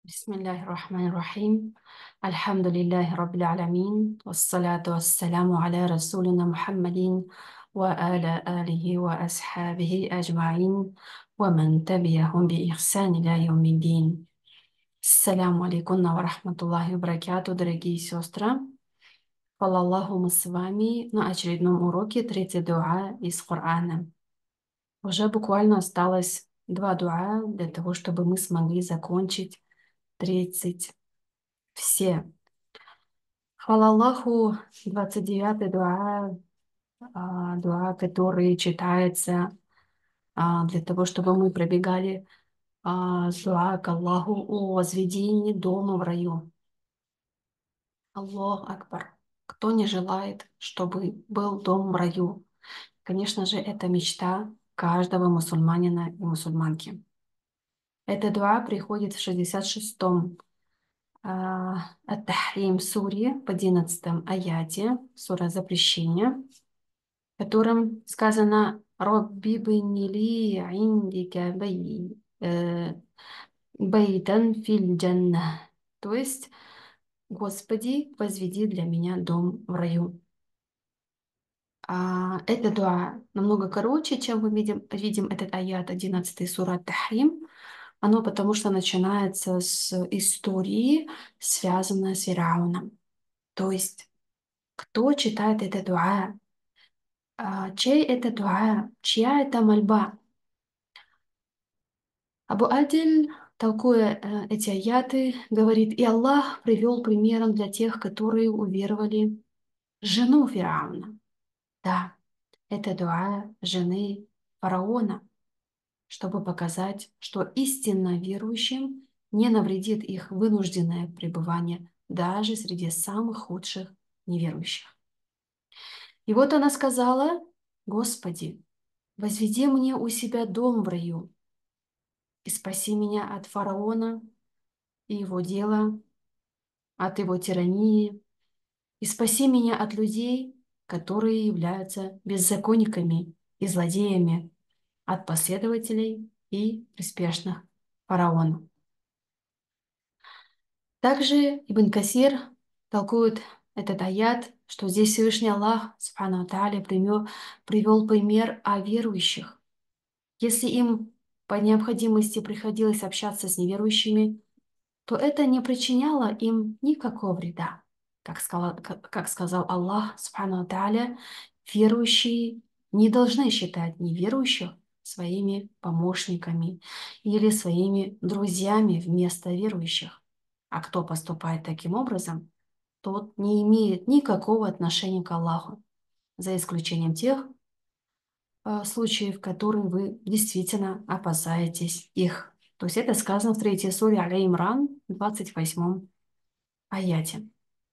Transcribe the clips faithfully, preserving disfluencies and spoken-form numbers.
بسم الله الرحمن الرحيم. الحمد لله رب العالمين، والصلاة والسلام على رسولنا محمد وعلى آله وأصحابه أجمعين ومن تبعهم بإحسان إلى يوم الدين. Ассаляму алейкум ва рахматуллахи ва баракату, дорогие сестры. Хвала Аллаху, мы с вами на очередном уроке третьей дуа из Корана. Уже буквально осталось два дуа для того, чтобы мы смогли закончить тридцать все. Хвала Аллаху, двадцать девятый дуа, а, дуа, который читается а, для того, чтобы мы пробегали а, с дуа к Аллаху о возведении дома в раю. Аллах Акбар. Кто не желает, чтобы был дом в раю? Конечно же, это мечта каждого мусульманина и мусульманки. Эта дуа приходит в шестьдесят шестом а, Ат-Тахрим суре, в одиннадцатом аяте, сура запрещения, в котором сказано «Робби бнили индика бай- э, байтан филь джанна». То есть «Господи, возведи для меня дом в раю». А, эта дуа намного короче, чем мы видим, видим этот аят одиннадцатый сура Ат-Тахрим. Оно потому что начинается с истории, связанной с Фирауном. То есть, кто читает это дуа, а, чей это дуа, чья это мольба? Абу Адель, толкуя э, эти аяты, говорит, и Аллах привел примером для тех, которые уверовали, жену Фирауна. Да, это дуа жены фараона, чтобы показать, что истинно верующим не навредит их вынужденное пребывание даже среди самых худших неверующих. И вот она сказала, «Господи, возведи мне у себя дом в раю и спаси меня от фараона и его дела, от его тирании, и спаси меня от людей, которые являются беззаконниками и злодеями, от последователей и приспешных фараону». Также Ибн Касир толкует этот аят, что здесь Всевышний Аллах, Субхану Тааля, привел пример о верующих. Если им по необходимости приходилось общаться с неверующими, то это не причиняло им никакого вреда. Как сказал, как, как сказал Аллах, Субхану Тааля, верующие не должны считать неверующих своими помощниками или своими друзьями вместо верующих. А кто поступает таким образом, тот не имеет никакого отношения к Аллаху, за исключением тех э, случаев, в которые вы действительно опасаетесь их. То есть это сказано в третьей суре Аля Имран, двадцать восьмом аяте.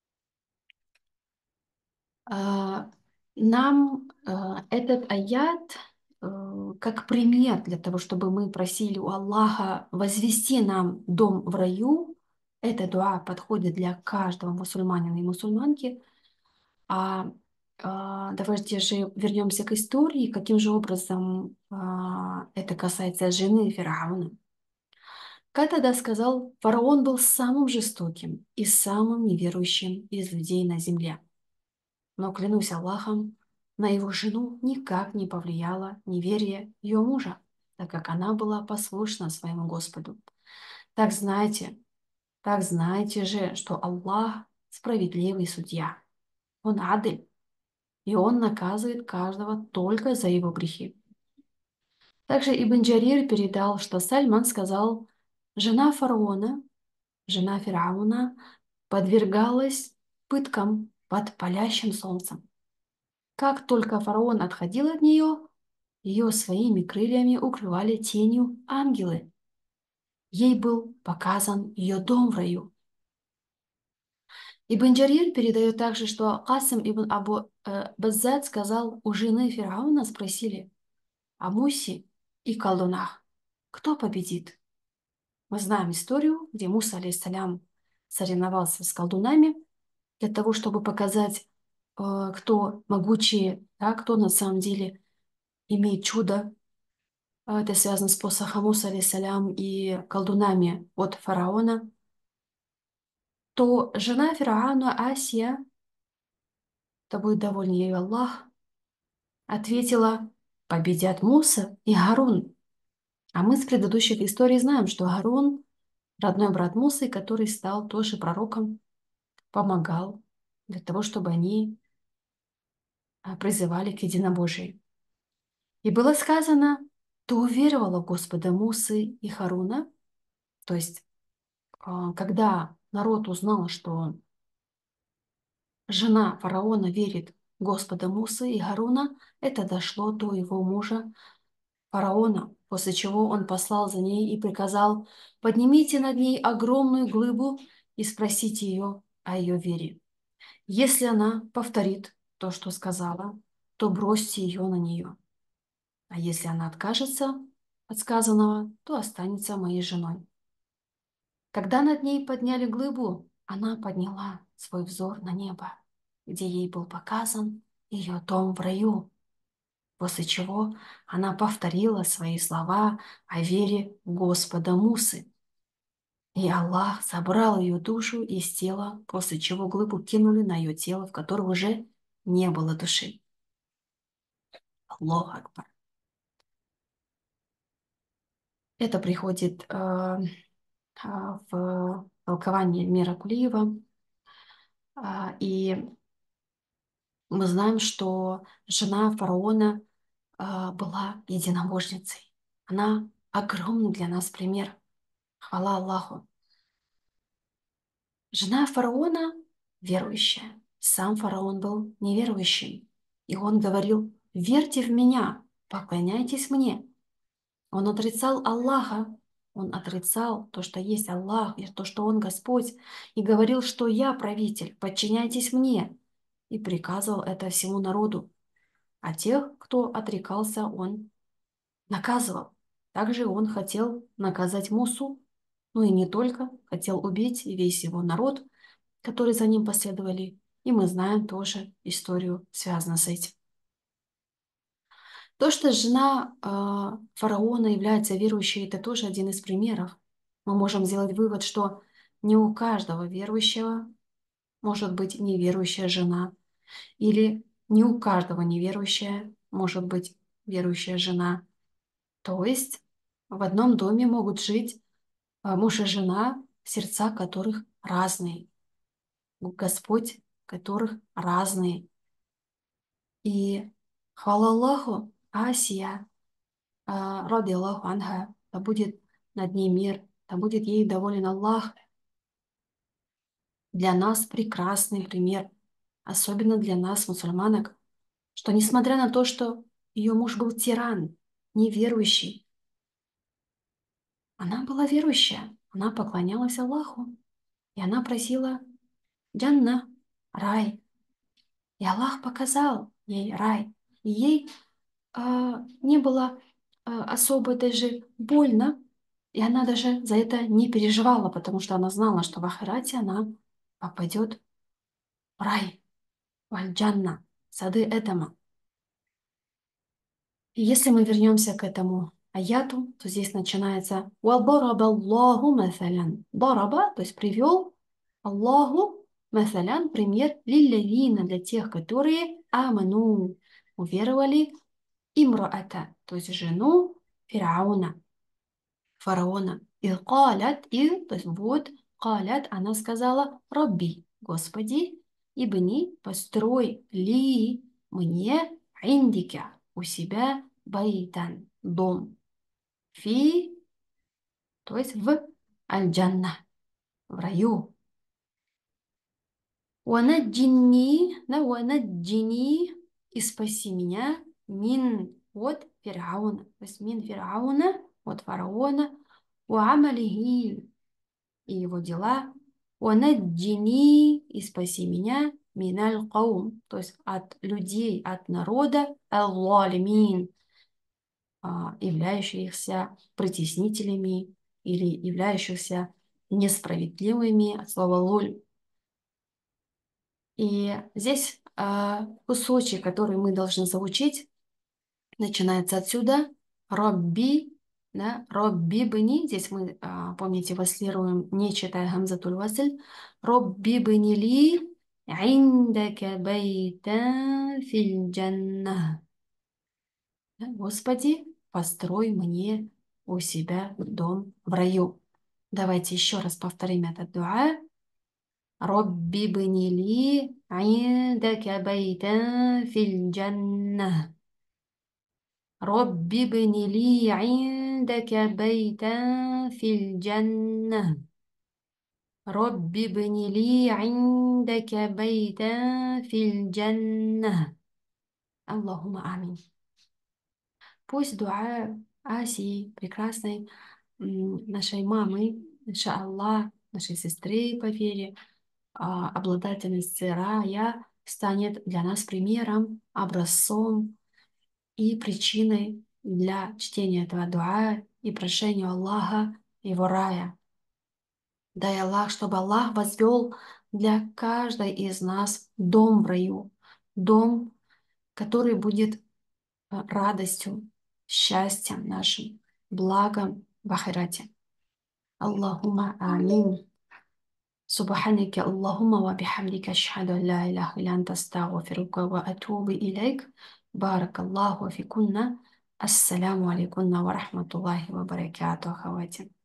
А, Нам э, этот аят э, как пример для того, чтобы мы просили у Аллаха возвести нам дом в раю. Эта дуа подходит для каждого мусульманина и мусульманки. А, а, давайте же вернемся к истории, каким же образом а, это касается жены Фирауна. Как тогда сказал, фараон был самым жестоким и самым неверующим из людей на земле. Но, клянусь Аллахом, на его жену никак не повлияло неверие ее мужа, так как она была послушна своему Господу. Так знайте, так знайте же, что Аллах справедливый судья. Он адель, и он наказывает каждого только за его грехи. Также Ибн Джарир передал, что Сальман сказал, жена фараона, жена Фирауна, подвергалась пыткам под палящим солнцем. Как только фараон отходил от нее, ее своими крыльями укрывали тенью ангелы. Ей был показан ее дом в раю. Ибн Джарир передает также, что Касим ибн Абу э, Баззад сказал, у жены Фирауна спросили о Мусе и колдунах, кто победит. Мы знаем историю, где Муса, алейхиссалям, соревновался с колдунами для того, чтобы показать, э, кто могучий, да, кто на самом деле имеет чудо. А Это связано с посохом Муса, алейхиссалям, и колдунами от фараона. то жена фараона Асия, да будет доволен ею Аллах, ответила: победят Муса и Гарун. А мы с предыдущих историй знаем, что Гарун — родной брат Мусы, который стал тоже пророком, помогал для того, чтобы они а, призывали к единобожию. И было сказано: ты уверовала в Господа Мусы и Харуна. То есть, а, когда народ узнал, что жена фараона верит в Господа Мусы и Харуна, это дошло до его мужа фараона, после чего он послал за ней и приказал: поднимите над ней огромную глыбу и спросите ее о ее вере. Если она повторит то, что сказала, то бросьте ее на нее. А если она откажется от сказанного, то останется моей женой. Когда над ней подняли глыбу, она подняла свой взор на небо, где ей был показан ее дом в раю, после чего она повторила свои слова о вере в Господа Мусы. И Аллах забрал ее душу из тела, после чего глыбу кинули на ее тело, в котором уже не было души. Аллаху Акбар. Это приходит э, э, в толкование Мира Кулиева. А, и мы знаем, что жена фараона а, была единобожницей. Она огромный для нас пример. Хвала Аллаху. Жена фараона верующая. Сам фараон был неверующим. И он говорил: верьте в меня, поклоняйтесь мне. Он отрицал Аллаха, он отрицал то, что есть Аллах, и то, что Он Господь, и говорил, что я правитель, подчиняйтесь мне, и приказывал это всему народу. А тех, кто отрекался, он наказывал. Также он хотел наказать Мусу, ну и не только, хотел убить весь его народ, который за ним последовали, и мы знаем тоже историю, связанную с этим. То, что жена э, фараона является верующей, это тоже один из примеров. Мы можем сделать вывод, что не у каждого верующего может быть неверующая жена, или не у каждого неверующая может быть верующая жена. То есть в одном доме могут жить э, муж и жена, сердца которых разные, Господь которых разные. И хвала Аллаху, Асия, а, ради Аллаху анха, да будет над ней мир, да будет ей доволен Аллах. Для нас прекрасный пример, особенно для нас, мусульманок, что несмотря на то, что ее муж был тиран, неверующий, она была верующая, она поклонялась Аллаху, и она просила Джанна, рай. И Аллах показал ей рай, и ей а, не было а, особо даже больно, и она даже за это не переживала, потому что она знала, что в Ахирате она попадет в рай, в Аль-Джанна, сады Эдема. И если мы вернемся к этому аяту, то здесь начинается «Вадараба Аллаху масалян». Дараба, то есть привел Аллаху масалян, пример лиллявина, для тех, которые аману, уверовали, имраата, то есть жену Фирауна, фараона. И калят, и, то есть вот, калят, она сказала: Рабби, Господи, ибни, построй ли мне индика, у себя байтан, дом, фи, то есть в аль-джанна, в раю. Ванаджини, да, ванаджини, и спаси меня, мин, от Фирауна, то есть мин Фирауна, от фараона, уамалихи, и его дела, ванаджини, и спаси меня, миналь каум, то есть от людей, от народа, аллалимин, являющихся притеснителями или являющихся несправедливыми, от слова луль. И здесь а, кусочек, который мы должны заучить, начинается отсюда. Рабби, Да? Робби бни. Здесь мы, а, помните, васлируем, не читая гамзатуль васль. Робби бни ли индака байтан фил джанна. Да? Господи, построй мне у себя дом в раю. Давайте еще раз повторим этот дуа. Робби бни ли индака байтан фил джанна. رب ابن لي عندك بيتا في الجنة. رب ابن لي عندك بيتا في الجنة. اللهم آمين. Пусть дуа Аси, прекрасной м, нашей мамы, инша Аллах, нашей сестры по вере, а, обладательницы рая, станет для нас примером, образцом и причиной для чтения этого дуа и прошения Аллаха его рая. Дай Аллах, чтобы Аллах возвел для каждой из нас дом в раю, дом, который будет э, радостью, счастьем нашим, благом в ахирате. Аллахума амин. سبحانك اللهم وبحمدك أشهد أن لا إله إلا أنت أستغفرك وأتوب إليك. بارك الله فيكن. السلام عليكم ورحمة الله وبركاته خواتي.